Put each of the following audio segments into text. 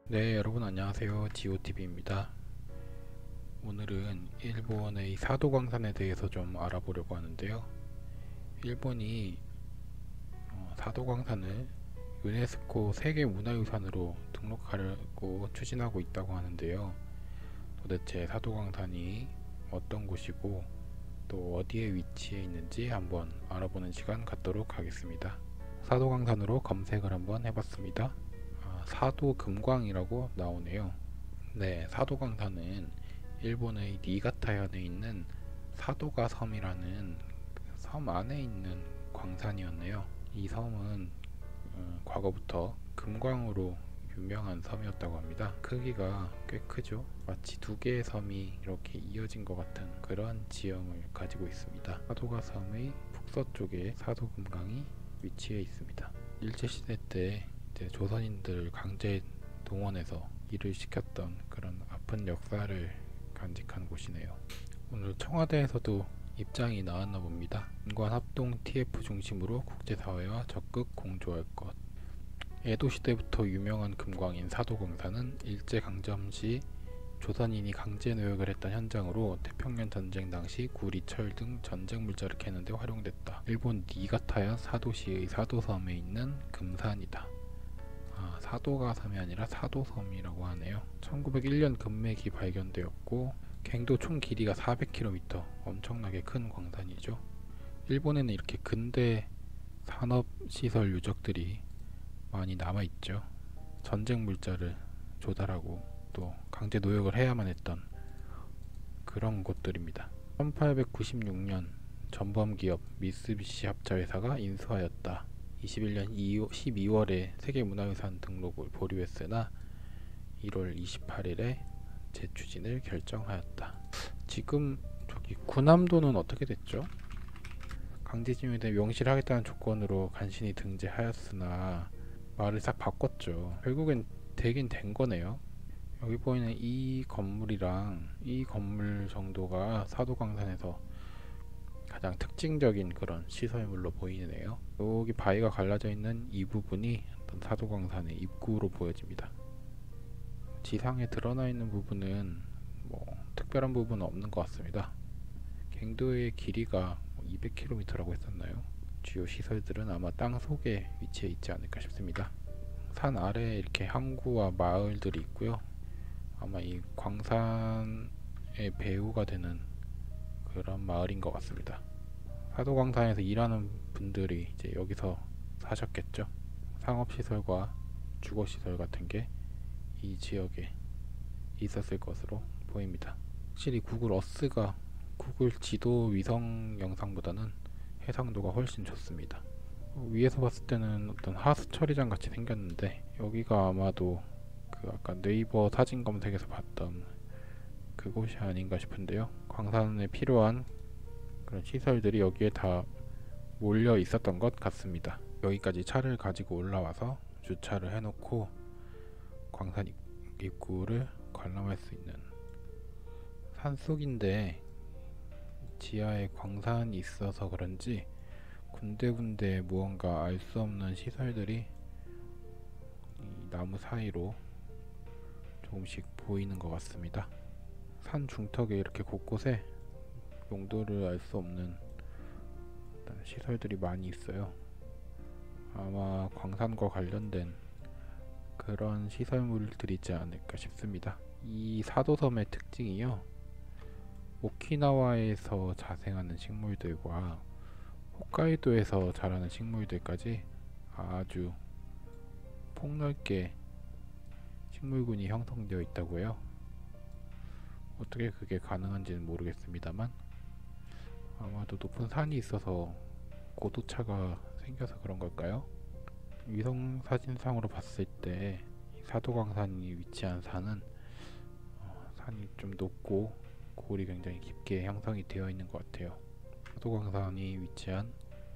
네, 여러분 안녕하세요. GOTV입니다. 오늘은 일본의 사도광산에 대해서 좀 알아보려고 하는데요. 일본이 사도광산을 유네스코 세계문화유산으로 등록하려고 추진하고 있다고 하는데요. 도대체 사도광산이 어떤 곳이고 또 어디에 위치해 있는지 한번 알아보는 시간 갖도록 하겠습니다. 사도광산으로 검색을 한번 해봤습니다. 사도금광이라고 나오네요. 네, 사도광산은 일본의 니가타현에 있는 사도가 섬이라는 그섬 안에 있는 광산이었네요. 이 섬은 과거부터 금광으로 유명한 섬이었다고 합니다. 크기가 꽤 크죠. 마치 두 개의 섬이 이렇게 이어진 것 같은 그런 지형을 가지고 있습니다. 사도가 섬의 북서쪽에 사도금강이 위치해 있습니다. 일제시대 때 이제 조선인들을 강제 동원해서 일을 시켰던 그런 아픈 역사를 간직한 곳이네요. 오늘 청와대에서도 입장이 나왔나 봅니다. 인권 합동 TF 중심으로 국제사회와 적극 공조할 것. 에도 시대부터 유명한 금광인 사도광산은 일제강점 시 조선인이 강제 노역을 했던 현장으로 태평양 전쟁 당시 구리, 철 등 전쟁 물자를 캐는 데 활용됐다. 일본 니가타현 사도시의 사도섬에 있는 금산이다. 사도가 섬이 아니라 사도섬이라고 하네요. 1901년 금맥이 발견되었고 갱도 총 길이가 400km, 엄청나게 큰 광산이죠. 일본에는 이렇게 근대 산업시설 유적들이 많이 남아있죠. 전쟁 물자를 조달하고 또 강제 노역을 해야만 했던 그런 곳들입니다. 1896년 전범기업 미쓰비시 합자회사가 인수하였다. 21년 12월에 세계문화유산 등록을 보류했으나 1월 28일에 재추진을 결정하였다. 지금 저기 군함도는 어떻게 됐죠? 강제징용에 대해 명시하겠다는 조건으로 간신히 등재하였으나 말을 싹 바꿨죠. 결국엔 되긴 된 거네요. 여기 보이는 이 건물이랑 이 건물 정도가 사도광산에서 가장 특징적인 그런 시설물로 보이네요. 여기 바위가 갈라져 있는 이 부분이 어떤 사도광산의 입구로 보여집니다. 지상에 드러나 있는 부분은 특별한 부분은 없는 것 같습니다. 갱도의 길이가 200km라고 했었나요? 주요 시설들은 아마 땅 속에 위치해 있지 않을까 싶습니다. 산 아래에 이렇게 항구와 마을들이 있고요. 아마 이 광산의 배후가 되는 그런 마을인 것 같습니다. 사도광산에서 일하는 분들이 이제 여기서 사셨겠죠. 상업시설과 주거시설 같은 게 이 지역에 있었을 것으로 보입니다. 확실히 구글 어스가 구글 지도 위성 영상보다는 해상도가 훨씬 좋습니다. 위에서 봤을 때는 어떤 하수 처리장 같이 생겼는데 여기가 아마도 그 아까 네이버 사진 검색에서 봤던 그곳이 아닌가 싶은데요. 광산에 필요한 그런 시설들이 여기에 다 몰려 있었던 것 같습니다. 여기까지 차를 가지고 올라와서 주차를 해놓고 광산 입구를 관람할 수 있는 산속인데 지하에 광산이 있어서 그런지 군데군데 무언가 알 수 없는 시설들이 이 나무 사이로 조금씩 보이는 것 같습니다. 산 중턱에 이렇게 곳곳에 용도를 알 수 없는 시설들이 많이 있어요. 아마 광산과 관련된 그런 시설물들이지 않을까 싶습니다. 이 사도섬의 특징이요, 오키나와에서 자생하는 식물들과 홋카이도에서 자라는 식물들까지 아주 폭넓게 식물군이 형성되어 있다고 해요. 어떻게 그게 가능한지는 모르겠습니다만 아마도 높은 산이 있어서 고도차가 생겨서 그런 걸까요? 위성 사진상으로 봤을 때 사도광산이 위치한 산은 산이 좀 높고 골이 굉장히 깊게 형성이 되어 있는 것 같아요. 사도광산이 위치한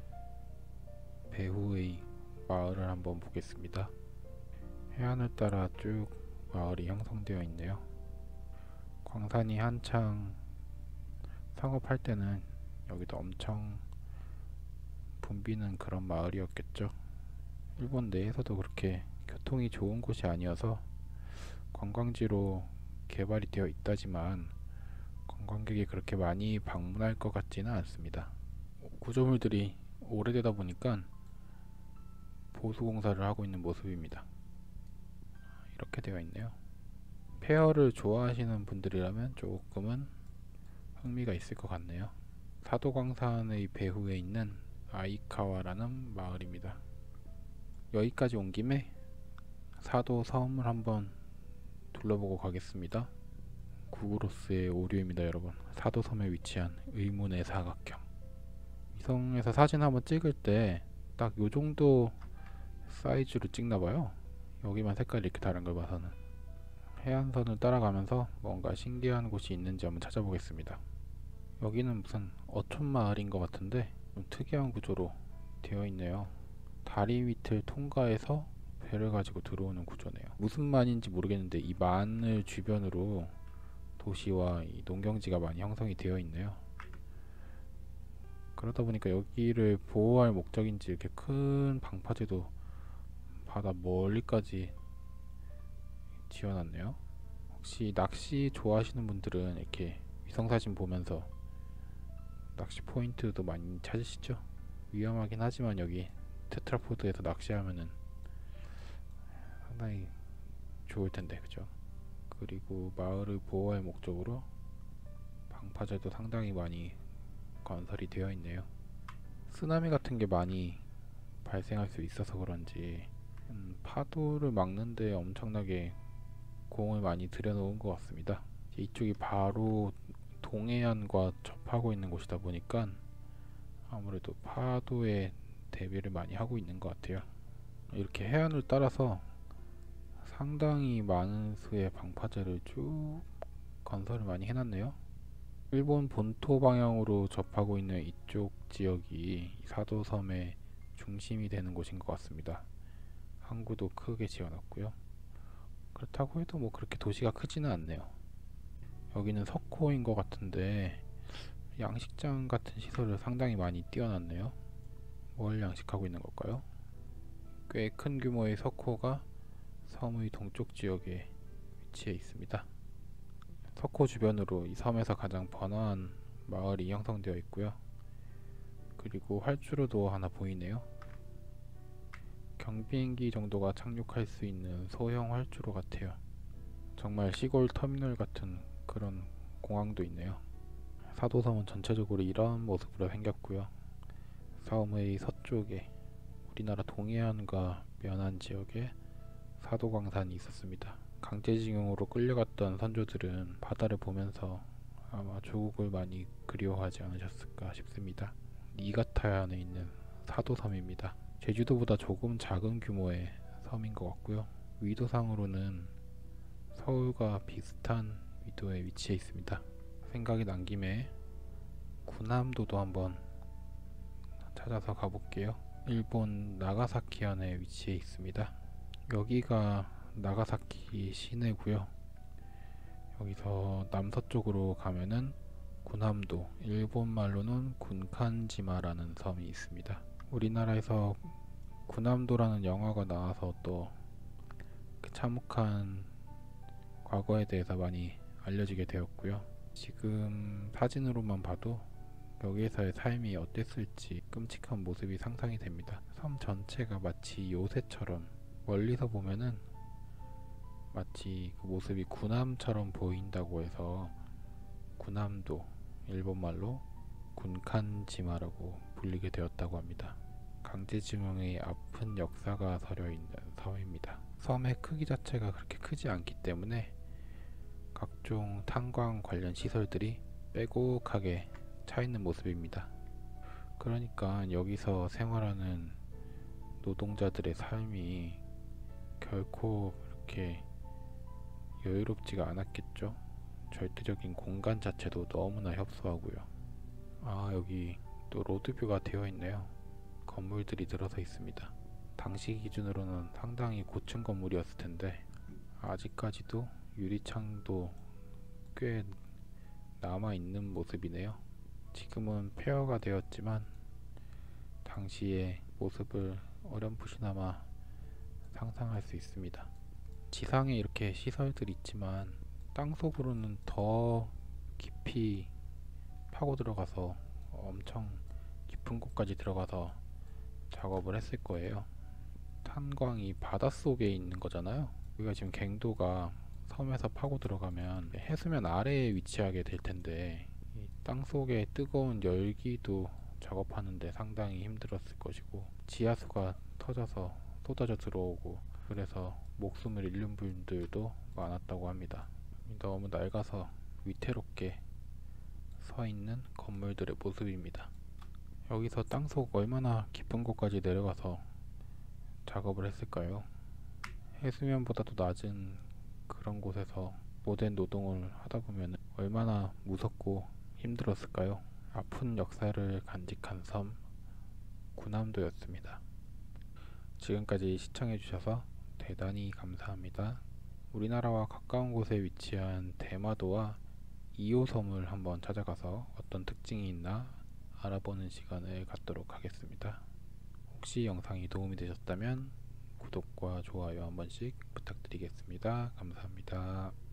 배후의 마을을 한번 보겠습니다. 해안을 따라 쭉 마을이 형성되어 있네요. 광산이 한창 상업할 때는 여기도 엄청 붐비는 그런 마을이었겠죠. 일본 내에서도 그렇게 교통이 좋은 곳이 아니어서 관광지로 개발이 되어 있다지만 관광객이 그렇게 많이 방문할 것 같지는 않습니다. 구조물들이 오래되다 보니까 보수 공사를 하고 있는 모습입니다. 이렇게 되어 있네요. 폐허를 좋아하시는 분들이라면 조금은 흥미가 있을 것 같네요. 사도광산의 배후에 있는 아이카와라는 마을입니다. 여기까지 온 김에 사도 섬을 한번 둘러보고 가겠습니다. 구글로스의 오류입니다, 여러분. 사도 섬에 위치한 의문의 사각형. 위성에서 사진 한번 찍을 때 딱 요정도 사이즈로 찍나봐요. 여기만 색깔이 이렇게 다른 걸 봐서는. 해안선을 따라가면서 뭔가 신기한 곳이 있는지 한번 찾아보겠습니다. 여기는 무슨 어촌 마을인 것 같은데 좀 특이한 구조로 되어 있네요. 다리 밑을 통과해서 배를 가지고 들어오는 구조네요. 무슨 만인지 모르겠는데 이 만을 주변으로 도시와 이 농경지가 많이 형성이 되어 있네요. 그러다 보니까 여기를 보호할 목적인지 이렇게 큰 방파제도 바다 멀리까지 지어놨네요. 혹시 낚시 좋아하시는 분들은 이렇게 위성사진 보면서 낚시 포인트도 많이 찾으시죠? 위험하긴 하지만 여기 테트라포드에서 낚시하면은 상당히 좋을 텐데, 그죠? 그리고 마을을 보호할 목적으로 방파제도 상당히 많이 건설이 되어 있네요. 쓰나미 같은 게 많이 발생할 수 있어서 그런지 파도를 막는데 엄청나게 공을 많이 들여놓은 것 같습니다. 이쪽이 바로 동해안과 접하고 있는 곳이다 보니까 아무래도 파도에 대비를 많이 하고 있는 것 같아요. 이렇게 해안을 따라서 상당히 많은 수의 방파제를 쭉 건설을 많이 해놨네요. 일본 본토 방향으로 접하고 있는 이쪽 지역이 사도섬의 중심이 되는 곳인 것 같습니다. 항구도 크게 지어놨고요. 그렇다고 해도 뭐 그렇게 도시가 크지는 않네요. 여기는 석호인 것 같은데 양식장 같은 시설을 상당히 많이 띄워놨네요. 뭘 양식하고 있는 걸까요? 꽤 큰 규모의 석호가 섬의 동쪽 지역에 위치해 있습니다. 석호 주변으로 이 섬에서 가장 번화한 마을이 형성되어 있고요. 그리고 활주로도 하나 보이네요. 경비행기 정도가 착륙할 수 있는 소형 활주로 같아요. 정말 시골 터미널 같은 그런 공항도 있네요. 사도섬은 전체적으로 이런 모습으로 생겼고요. 섬의 서쪽에 우리나라 동해안과 면한 지역에 사도광산이 있었습니다. 강제징용으로 끌려갔던 선조들은 바다를 보면서 아마 조국을 많이 그리워하지 않으셨을까 싶습니다. 니가타현에 있는 사도섬입니다. 제주도보다 조금 작은 규모의 섬인 것 같고요. 위도상으로는 서울과 비슷한 위도에 위치해 있습니다. 생각이 난 김에 군함도도 한번 찾아서 가볼게요. 일본 나가사키현에 위치해 있습니다. 여기가 나가사키 시내고요. 여기서 남서쪽으로 가면은 군함도, 일본 말로는 군칸지마라는 섬이 있습니다. 우리나라에서 군함도라는 영화가 나와서 또 그 참혹한 과거에 대해서 많이 알려지게 되었고요. 지금 사진으로만 봐도 여기에서의 삶이 어땠을지 끔찍한 모습이 상상이 됩니다. 섬 전체가 마치 요새처럼 멀리서 보면은 마치 그 모습이 군함처럼 보인다고 해서 군함도, 일본말로 군칸지마라고 불리게 되었다고 합니다. 강제징용의 아픈 역사가 서려 있는 섬입니다. 섬의 크기 자체가 그렇게 크지 않기 때문에 각종 탄광 관련 시설들이 빼곡하게 차 있는 모습입니다. 그러니까 여기서 생활하는 노동자들의 삶이 결코 그렇게 여유롭지가 않았겠죠. 절대적인 공간 자체도 너무나 협소하고요. 아, 여기 또 로드뷰가 되어 있네요. 건물들이 들어서 있습니다. 당시 기준으로는 상당히 고층 건물이었을 텐데 아직까지도 유리창도 꽤 남아있는 모습이네요. 지금은 폐허가 되었지만 당시의 모습을 어렴풋이나마 상상할 수 있습니다. 지상에 이렇게 시설들이 있지만 땅속으로는 더 깊이 파고 들어가서 엄청 깊은 곳까지 들어가서 작업을 했을 거예요. 탄광이 바닷속에 있는 거잖아요. 우리가 지금 갱도가 섬에서 파고 들어가면 해수면 아래에 위치하게 될 텐데 이 땅속의 뜨거운 열기도 작업하는데 상당히 힘들었을 것이고 지하수가 터져서 쏟아져 들어오고 그래서 목숨을 잃는 분들도 많았다고 합니다. 너무 낡아서 위태롭게 서 있는 건물들의 모습입니다. 여기서 땅속 얼마나 깊은 곳까지 내려가서 작업을 했을까요? 해수면보다도 낮은 그런 곳에서 모된 노동을 하다 보면 얼마나 무섭고 힘들었을까요? 아픈 역사를 간직한 섬 군함도였습니다. 지금까지 시청해주셔서 대단히 감사합니다. 우리나라와 가까운 곳에 위치한 대마도와 2호섬을 한번 찾아가서 어떤 특징이 있나 알아보는 시간을 갖도록 하겠습니다. 혹시 영상이 도움이 되셨다면 구독과 좋아요 한 번씩 부탁드리겠습니다. 감사합니다.